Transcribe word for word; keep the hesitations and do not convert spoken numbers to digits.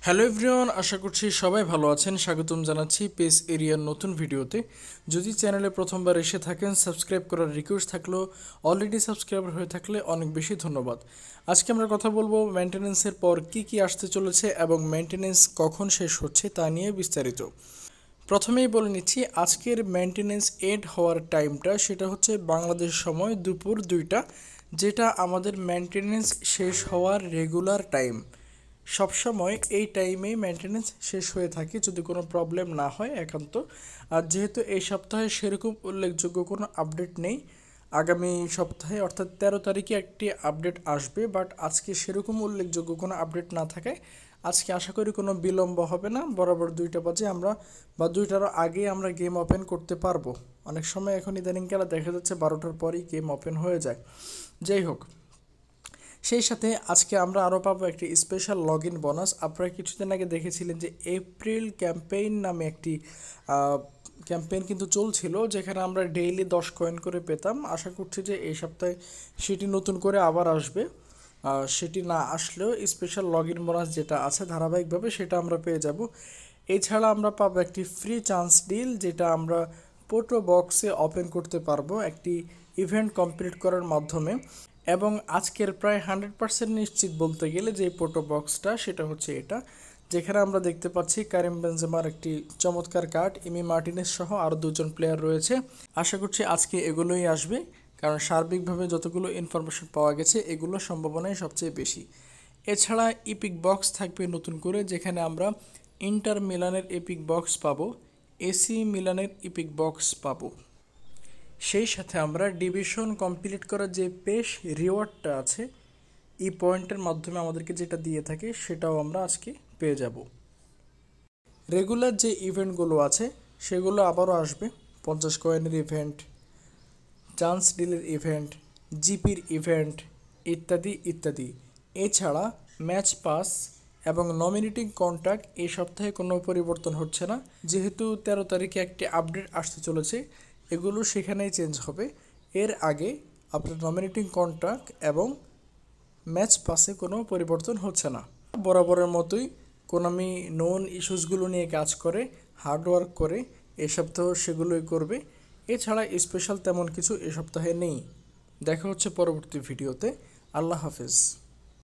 Hello everyone, আশা করছি সবাই ভালো আছেন। স্বাগতম জানাচ্ছি পেস এরিয়ার নতুন ভিডিওতে। যদি চ্যানেলে প্রথমবার এসে থাকেন, সাবস্ক্রাইব করার রিকোয়েস্ট থাকলেও অলরেডি সাবস্ক্রাইবার হয়ে থাকলে অনেক বেশি ধন্যবাদ। আজকে আমরা কথা বলবো মেনটেন্যান্সের পর কি কি আসতে চলেছে এবং মেনটেন্যান্স কখন শেষ হচ্ছে তা নিয়ে বিস্তারিত। প্রথমেই বলে নিচ্ছি, আজকের মেনটেন্যান্স এন্ড হওয়ার টাইমটা সেটা হচ্ছে বাংলাদেশ সময় দুপুর দুইটা, যেটা আমাদের মেনটেন্যান্স শেষ হওয়ার রেগুলার টাইম। সবসময় এই টাইমেই মেনটেন্যান্স শেষ হয়ে থাকে যদি কোনো প্রবলেম না হয় একান্ত। আর যেহেতু এই সপ্তাহে সেরকম উল্লেখযোগ্য কোনো আপডেট নেই, আগামী সপ্তাহে অর্থাৎ তেরো তারিখে একটি আপডেট আসবে, বাট আজকে সেরকম উল্লেখযোগ্য কোনো আপডেট না থাকায় আজকে আশা করি কোনো বিলম্ব হবে না। বরাবর দুইটা বাজে আমরা বা দুইটারও আগে আমরা গেম ওপেন করতে পারবো। অনেক সময় এখন ইদানিং খেলা দেখা যাচ্ছে বারোটার পরই গেম ওপেন হয়ে যায়। যাই হোক, সেই সাথে আজকে আমরা আরও পাবো একটি স্পেশাল লগ ইন বোনাস। আপনারা কিছুদিন আগে দেখেছিলেন যে এপ্রিল ক্যাম্পেইন নামে একটি ক্যাম্পেইন কিন্তু চলছিল, যেখানে আমরা ডেইলি দশ কয়েন করে পেতাম। আশা করছি যে এই সপ্তাহে সেটি নতুন করে আবার আসবে। সেটি না আসলেও স্পেশাল লগ ইন বোনাস যেটা আছে ধারাবাহিকভাবে সেটা আমরা পেয়ে যাব। এছাড়া আমরা পাবো একটি ফ্রি চান্স ডিল, যেটা আমরা পোটো বক্সে ওপেন করতে পারবো একটি ইভেন্ট কমপ্লিট করার মাধ্যমে। এবং আজকের প্রায় হান্ড্রেড পার্সেন্ট নিশ্চিত বলতে গেলে যে পোটো বক্সটা সেটা হচ্ছে এটা, যেখানে আমরা দেখতে পাচ্ছি কারিম বেনজেমার একটি চমৎকার কার্ড, ইমি মার্টিনেস সহ আরও দুজন প্লেয়ার রয়েছে। আশা করছি আজকে এগুলোই আসবে, কারণ সার্বিকভাবে যতগুলো ইনফরমেশন পাওয়া গেছে এগুলো সম্ভাবনাই সবচেয়ে বেশি। এছাড়া ইপিক বক্স থাকবে নতুন করে, যেখানে আমরা ইন্টার মিলানের ইপিক বক্স পাবো, এসি মিলানের ইপিক বক্স পাবো। সেই সাথে আমরা ডিভিশন কমপ্লিট করার যে পেশ রিওয়ার্ডটা আছে ই পয়েন্টের মাধ্যমে আমাদেরকে যেটা দিয়ে থাকে সেটাও আমরা আজকে পেয়ে যাব। রেগুলার যে ইভেন্টগুলো আছে সেগুলো আবারও আসবে, পঞ্চাশ কয়েনের ইভেন্ট, চান্স ডিলের ইভেন্ট, জিপির ইভেন্ট ইত্যাদি ইত্যাদি। এছাড়া ম্যাচ পাস এবং নমিনেটিং কন্ট্রাক্ট এই সপ্তাহে কোনো পরিবর্তন হচ্ছে না, যেহেতু তেরো তারিখে একটি আপডেট আসতে চলেছে। এগুলো সেখানেই চেঞ্জ হবে। এর আগে আপনার নমিনেটিং কন্ট্রাক্ট এবং ম্যাচ পাসে কোনো পরিবর্তন হচ্ছে না। বরাবরের মতোই কোনামি নোন ইস্যুসগুলো নিয়ে কাজ করে, হার্ডওয়ার্ক করে, এ সপ্তাহ সেগুলোই করবে। এছাড়া স্পেশাল তেমন কিছু এ সপ্তাহে নেই। দেখা হচ্ছে পরবর্তী ভিডিওতে। আল্লাহ হাফেজ।